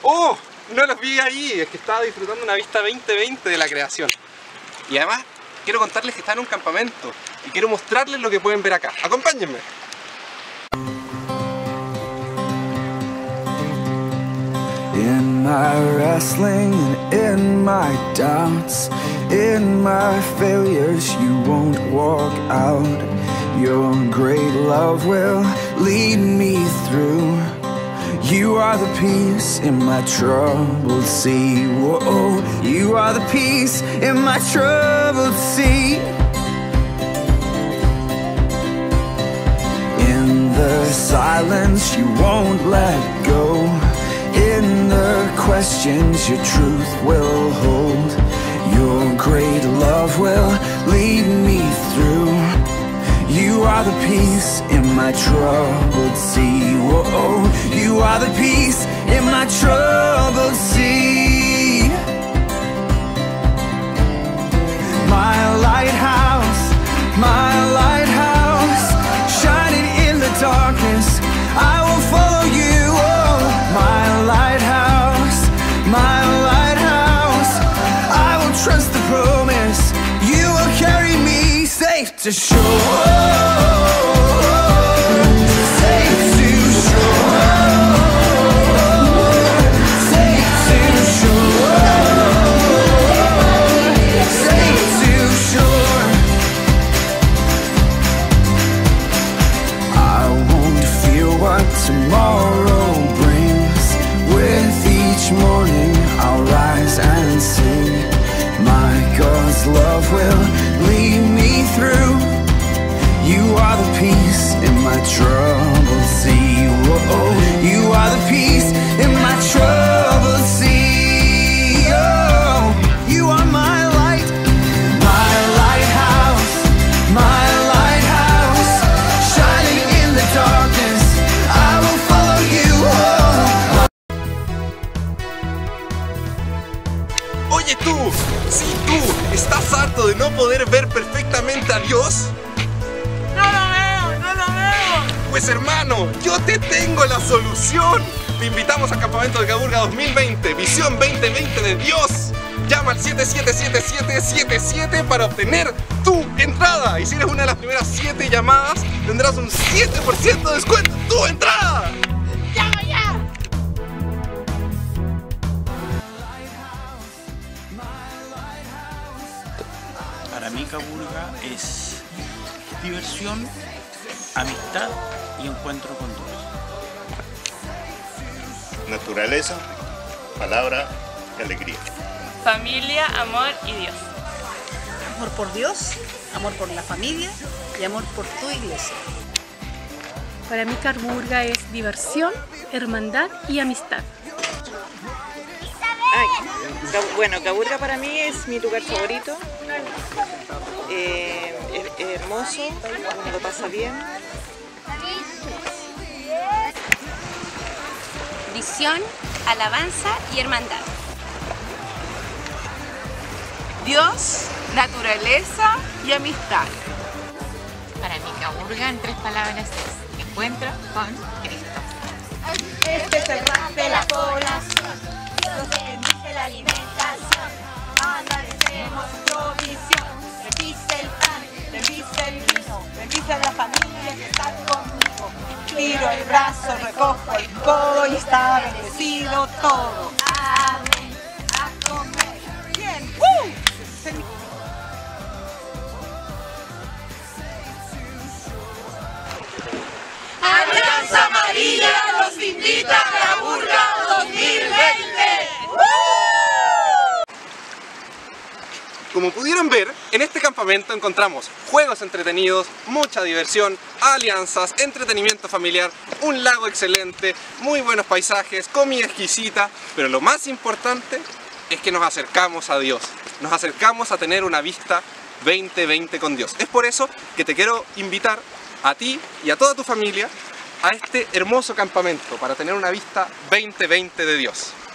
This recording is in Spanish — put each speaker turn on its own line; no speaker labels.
¡Oh! No los vi ahí, es que estaba disfrutando una vista 2020 de la creación. Y además, quiero contarles que están en un campamento y quiero mostrarles lo que pueden ver acá. ¡Acompáñenme!
In my wrestling and in my doubts, in my failures, you won't walk out. Your great love will lead me through. You are the peace in my troubled sea. Whoa, you are the peace in my troubled sea. In the silence, you won't let go. In the questions, your truth will hold. Your great love will lead me through. You are the peace in my troubled sea. Whoa, you are the peace in my troubled sea. My lighthouse, shining in the darkness, I will follow you. Oh, my lighthouse, I will trust the promise. You will carry me safe to shore. Safe to shore. Safe to shore. Safe to shore. I won't fear what tomorrow brings. With each morning I'll rise and sing. My God's love will lead me through. You are the peace in my troubled sea. Whoa, you are the peace in my troubled sea. Oh, you are my light, my lighthouse, shining in the darkness. I will follow you. Oh.
Oye tú, si tú estás harto de no poder ver perfectamente a Dios,
¡No lo veo!
pues hermano, yo te tengo la solución. Te invitamos al campamento de Caburga 2020, Visión 2020 de Dios. Llama al 777777 para obtener tu entrada. Y si eres una de las primeras 7 llamadas, tendrás un 7% de descuento en tu entrada.
¡Llama ya!
Para mí Caburga es diversión, amistad y encuentro con Dios.
Naturaleza, palabra y alegría.
Familia, amor y Dios.
Amor por Dios, amor por la familia y amor por tu iglesia.
Para mí Caburga es diversión, hermandad y amistad.
Bueno, Caburga para mí es mi lugar favorito. Es hermoso, uno lo pasa bien.
Visión, alabanza y hermandad.
Dios, naturaleza y amistad.
Para mí Caburga en 3 palabras es encuentro con Cristo.
Este es el rap de la población, Dios bendice la alimentación, amanecemos provisión, bendice el pan, bendice el vino, bendice a la familia que está conmigo, tiro el brazo, recojo el codo y está bendecido todo. Amén, a comer. Bien,
Alianza Amarilla los invita a Caburga 2020.
Como pudieron ver, en este campamento encontramos juegos entretenidos, mucha diversión, alianzas, entretenimiento familiar, un lago excelente, muy buenos paisajes, comida exquisita, pero lo más importante es que nos acercamos a Dios, nos acercamos a tener una vista 2020 con Dios. Es por eso que te quiero invitar a ti y a toda tu familia a este hermoso campamento para tener una vista 2020 de Dios.